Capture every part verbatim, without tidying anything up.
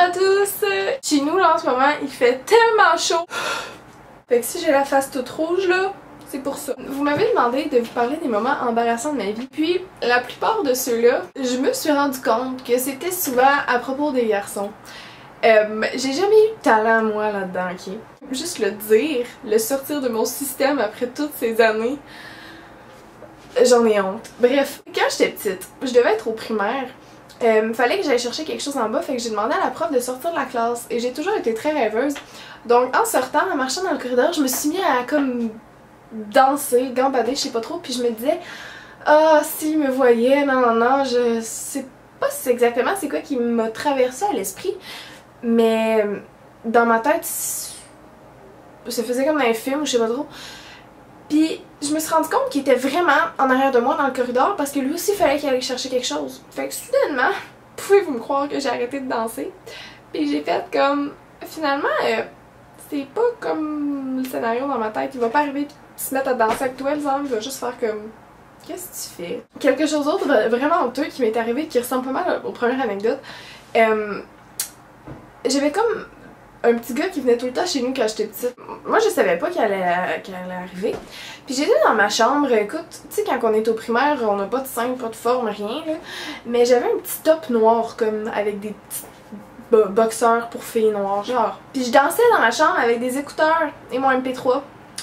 à tous! Chez nous là en ce moment il fait tellement chaud! Fait que si j'ai la face toute rouge là, c'est pour ça. Vous m'avez demandé de vous parler des moments embarrassants de ma vie. Puis la plupart de ceux-là, je me suis rendu compte que c'était souvent à propos des garçons. Euh, j'ai jamais eu de talent moi là-dedans, ok? Juste le dire, le sortir de mon système après toutes ces années, j'en ai honte. Bref, quand j'étais petite, je devais être au primaire. Euh, fallait que j'aille chercher quelque chose en bas, fait que j'ai demandé à la prof de sortir de la classe. Et j'ai toujours été très rêveuse. Donc en sortant, en marchant dans le corridor, je me suis mis à comme danser, gambader, je sais pas trop, puis je me disais ah, s'il me voyait, non, non, non, je sais pas si c'est exactement c'est quoi qui m'a traversé à l'esprit, mais dans ma tête, ça faisait comme dans un film, je sais pas trop. Puis je me suis rendu compte qu'il était vraiment en arrière de moi dans le corridor parce que lui aussi il fallait qu'il allait chercher quelque chose. Fait que soudainement, pouvez-vous me croire que j'ai arrêté de danser? Puis j'ai fait comme, finalement, euh, c'est pas comme le scénario dans ma tête, il va pas arriver de se mettre à danser avec toi, exemple, il va juste faire comme, qu'est-ce que tu fais? Quelque chose d'autre vraiment honteux qui m'est arrivé qui ressemble pas mal aux premières anecdotes. Euh, J'avais comme un petit gars qui venait tout le temps chez nous quand j'étais petite. Moi je savais pas qu'il allait, qu'il allait arriver. Puis j'étais dans ma chambre, écoute, tu sais quand on est au primaire, on n'a pas de sein, pas de forme, rien là. Mais j'avais un petit top noir comme avec des petits bo boxeurs pour filles noires, genre. Puis je dansais dans ma chambre avec des écouteurs et mon M P trois.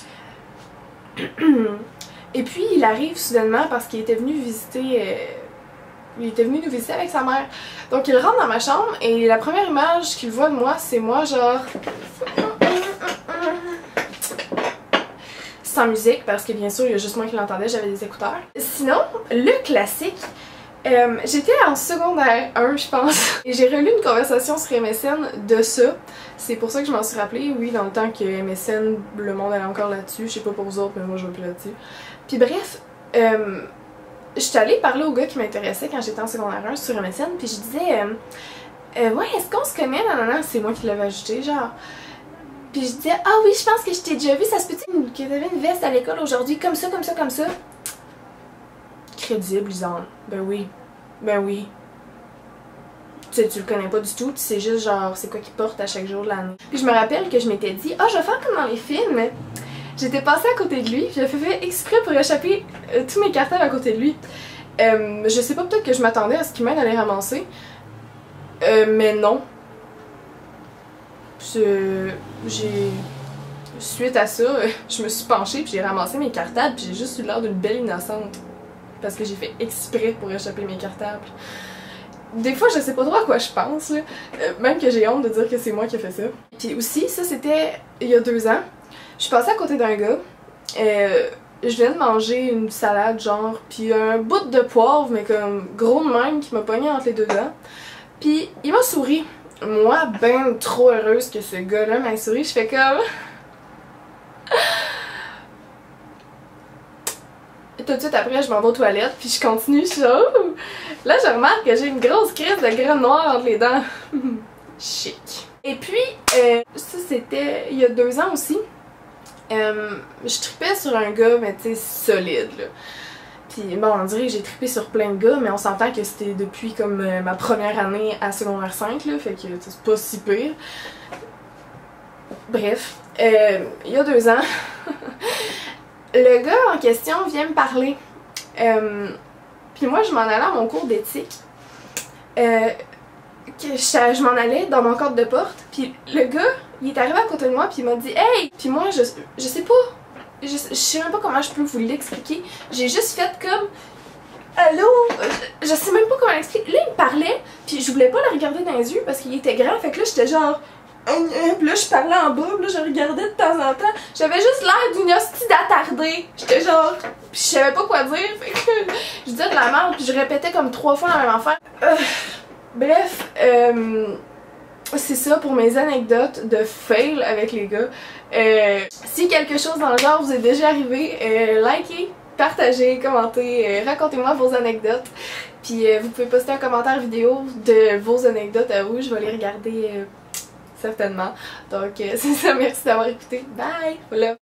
Et puis il arrive soudainement parce qu'il était venu visiter... Euh, il était venu nous visiter avec sa mère. Donc il rentre dans ma chambre et la première image qu'il voit de moi, c'est moi genre... sans musique, parce que bien sûr il y a juste moi qui l'entendais, j'avais des écouteurs. Sinon, le classique, euh, j'étais en secondaire un je pense, et j'ai relu une conversation sur M S N de ça. C'est pour ça que je m'en suis rappelée, oui, dans le temps que M S N, le monde allait encore là-dessus, je sais pas pour vous autres, mais moi je vais plus là-dessus. Puis bref, euh, je suis allée parler au gars qui m'intéressait quand j'étais en secondaire un sur M S N, puis je disais euh, euh, ouais, est-ce qu'on se connaît? Non, non, non, c'est moi qui l'avais ajouté, genre. Puis je disais, ah oui, je pense que je t'ai déjà vu, ça se peut-tu que t'avais une veste à l'école aujourd'hui, comme ça, comme ça, comme ça? Crédible, Lisanne. Ben oui. Ben oui. Tu sais, tu le connais pas du tout, tu sais juste genre c'est quoi qu'il porte à chaque jour de l'année. Puis je me rappelle que je m'étais dit, ah, je vais faire comme dans les films. J'étais passée à côté de lui, j'avais fait exprès pour échapper euh, tous mes cartables à côté de lui. Euh, je sais pas, peut-être que je m'attendais à ce qu'il m'aide à les ramasser. Euh, mais non. J'ai... Suite à ça, je me suis penchée puis j'ai ramassé mes cartables puis j'ai juste eu l'air d'une belle innocente. Parce que j'ai fait exprès pour échapper mes cartables. Des fois, je sais pas trop à quoi je pense, là. Euh, même que j'ai honte de dire que c'est moi qui ai fait ça. Puis aussi, ça c'était il y a deux ans. Je suis passée à côté d'un gars. Euh, je viens de manger une salade, genre, puis un bout de poivre, mais comme gros de même, qui m'a pogné entre les deux dents. Puis il m'a souri. Moi, ben trop heureuse que ce gars-là m'a souri, je fais comme... Tout de suite après, je m'en vais aux toilettes, puis je continue, je genre... Là, je remarque que j'ai une grosse crise de graines noires entre les dents. Chic. Et puis, euh, ça c'était il y a deux ans aussi. Euh, je tripais sur un gars, mais tu sais, solide, là. Puis bon, on dirait que j'ai trippé sur plein de gars, mais on s'entend que c'était depuis comme euh, ma première année à secondaire cinq, là, fait que c'est pas si pire. Bref, euh, il y a deux ans, le gars en question vient me parler. Euh, puis moi, je m'en allais à mon cours d'éthique. Euh, que je, je m'en allais dans mon cadre de porte, puis le gars, il est arrivé à côté de moi, puis il m'a dit « Hey! » Puis moi, je, je sais pas, je, je sais même pas comment je peux vous l'expliquer. J'ai juste fait comme « Allô? » Je, je sais même pas comment l'expliquer. Là, il me parlait, puis je voulais pas le regarder dans les yeux parce qu'il était grand, fait que là, j'étais genre... Puis là, je parlais en bas, là, je regardais de temps en temps. J'avais juste l'air d'une hostie d'attardée. J'étais genre... Pis je savais pas quoi dire, fait que je disais de la merde, puis je répétais comme trois fois la même affaire. Euh, bref, euh, c'est ça pour mes anecdotes de fail avec les gars. Euh, si quelque chose dans le genre vous est déjà arrivé, euh, likez, partagez, commentez, euh, racontez-moi vos anecdotes. Puis euh, vous pouvez poster un commentaire vidéo de vos anecdotes à vous, je vais les regarder... Euh, certainement. Donc, euh, c'est ça, merci d'avoir écouté. Bye! Voilà.